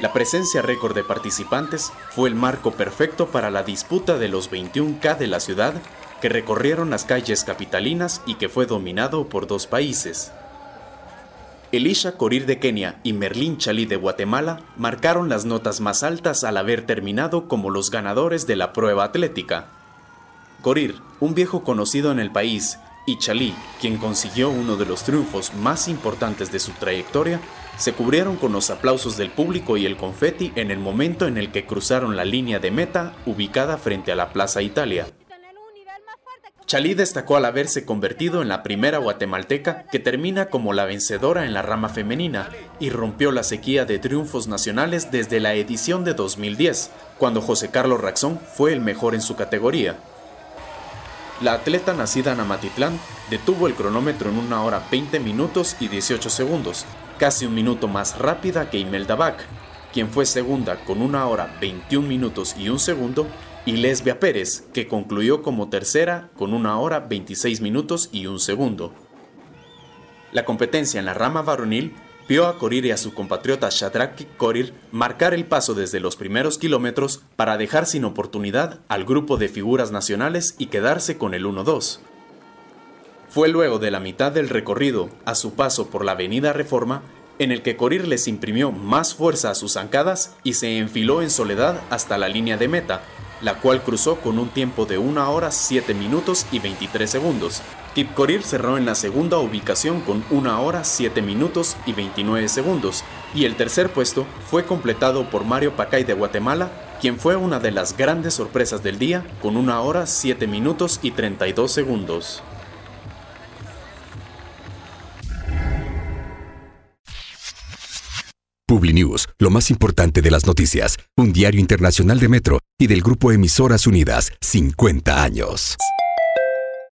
La presencia récord de participantes fue el marco perfecto para la disputa de los 21K de la ciudad que recorrieron las calles capitalinas y que fue dominado por dos países. Elisha Korir de Kenia y Merlin Chalí de Guatemala marcaron las notas más altas al haber terminado como los ganadores de la prueba atlética. Korir, un viejo conocido en el país, y Chalí, quien consiguió uno de los triunfos más importantes de su trayectoria, se cubrieron con los aplausos del público y el confeti en el momento en el que cruzaron la línea de meta ubicada frente a la Plaza Italia. Chalí destacó al haberse convertido en la primera guatemalteca que termina como la vencedora en la rama femenina y rompió la sequía de triunfos nacionales desde la edición de 2010, cuando José Carlos Raxón fue el mejor en su categoría. La atleta nacida en Amatitlán detuvo el cronómetro en 1 hora 20 minutos y 18 segundos, casi un minuto más rápida que Imelda Bach, quien fue segunda con 1 hora 21 minutos y 1 segundo, y Lesbia Pérez, que concluyó como tercera con 1 hora 26 minutos y 1 segundo. La competencia en la rama varonil vio a Korir y a su compatriota Shadrach Korir marcar el paso desde los primeros kilómetros para dejar sin oportunidad al grupo de figuras nacionales y quedarse con el 1-2. Fue luego de la mitad del recorrido, a su paso por la avenida Reforma, en el que Korir les imprimió más fuerza a sus zancadas y se enfiló en soledad hasta la línea de meta, la cual cruzó con un tiempo de 1 hora 7 minutos y 23 segundos. Kip Korir cerró en la segunda ubicación con 1 hora 7 minutos y 29 segundos, y el tercer puesto fue completado por Mario Pacay de Guatemala, quien fue una de las grandes sorpresas del día con 1 hora 7 minutos y 32 segundos. Publinews, lo más importante de las noticias, un diario internacional de Metro y del Grupo Emisoras Unidas, 50 años.